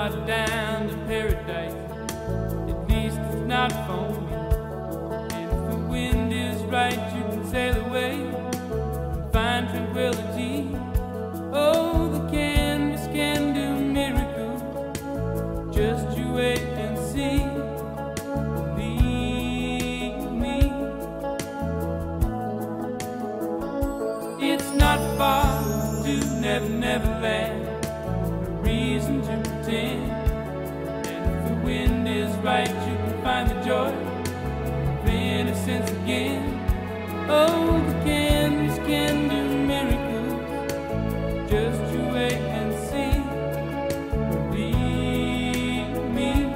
shot down to paradise. At least it's not for me. And if the wind is right, you can sail away and find tranquility. Oh, the canvas can do miracles. Just you wait and see. Believe me. It's not far to Never Never Land. No reason to pretend. And if the wind is right, you can find the joy of innocence again. Oh, the canvas can do miracles. Just you wait and see. Believe me.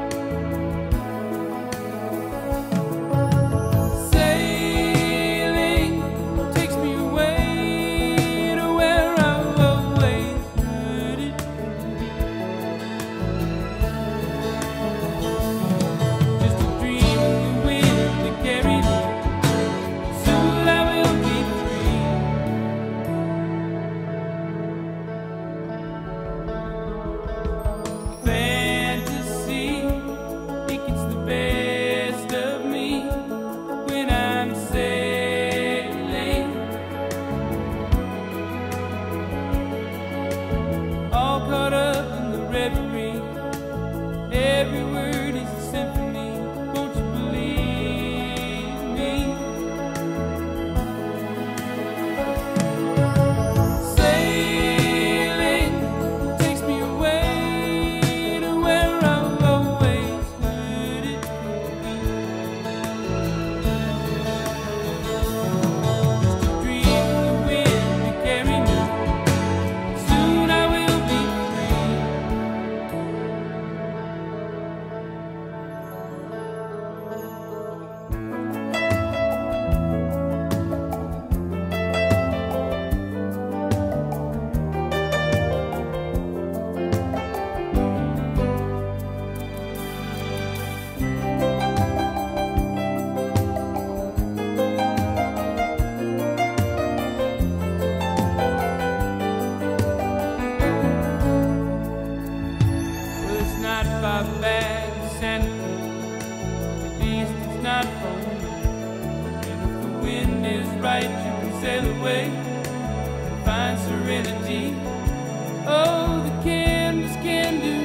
Sailing takes me away to where I've always heard it. Just a dream of the wind to carry me. Soon I will be free. Fantasy, it gets the best of me when I'm sailing. All caught up in the reverie. Every word is a symphony. Won't you believe me? Sailing takes me away to where I've always heard it. Just a dream of the wind to carry me. Soon I will be Well, it's not far back to Santa Cruz. At least it's not for me. And if the wind is right, you can sail away and find serenity. Oh, the canvas can do